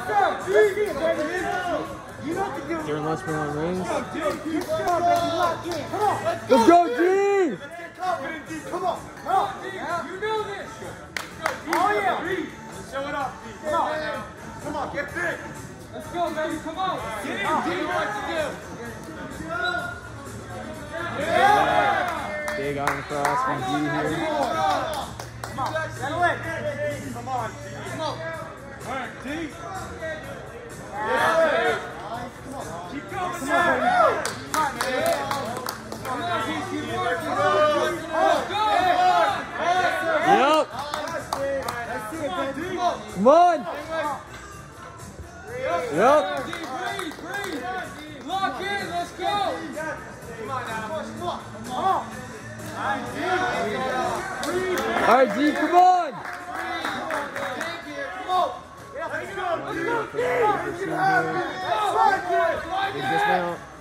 Darren Lunchman on rings. Let's Let's go, G! Let's get confident, D. Come on. You know this. Oh, yeah. Show it off, D. Come on, get big. Let's go, baby. Come on. Get in, D. What to do? Big iron cross from G here. Come on, settle in. Come on, D. Come on. Work, D. Yeah. Keep going, man. Come on, man. Come on, D. Keep working. Let's go. Yep. Come on. Yep. D, breathe. Lock in. Let's go. Come on now. Come on. All right, G, come on. Let's go. Big dismount.